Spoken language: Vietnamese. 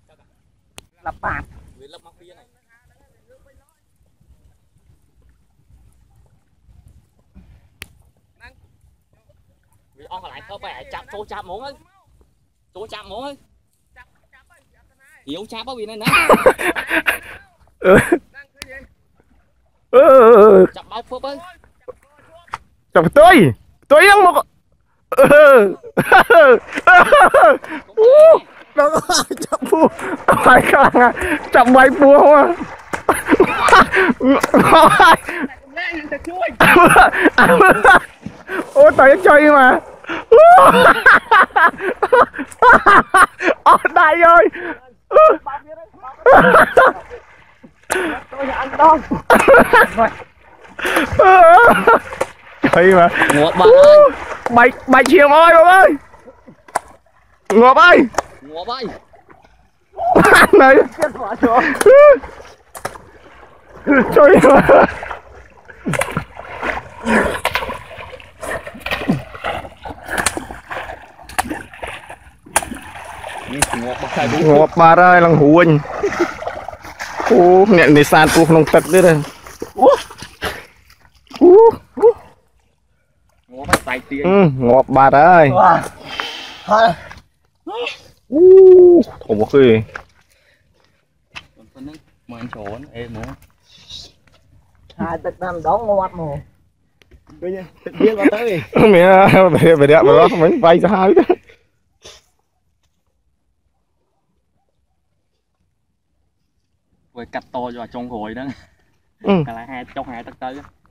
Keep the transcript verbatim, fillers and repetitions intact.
lập bạc vì lập mắc phía này vì ông lại không phải chạm chỗ chạm muốn ấy chỗ chạm muốn ấy hiểu chạm bao vì này nè chạm bao phớp ấy chạm tôi tôi đang một đâu có chạm phu phải không chạm bay phu không à ôi tay chơi mà ôi đại ơi tôi là ăn đòn chơi mà ngọt bạn ơi bay bay chiều ơi bạn ơi ngọt ơi ngọt ơi này chơi mà ngọt bà ơi lần huỳnh ô nghẹn để sàn cuộc nông tật đấy này ngọt bắt tay tiền ừ, ngọt bà ơi thổ một khi mà anh trốn em muốn hai tịch năm đó ngọt mà bây giờ biết vào tới mẹ về về đẹp mà đó mình vay ra hai đấy với cắt to cho trong gối đó ừ. là hai trong hai tắc tới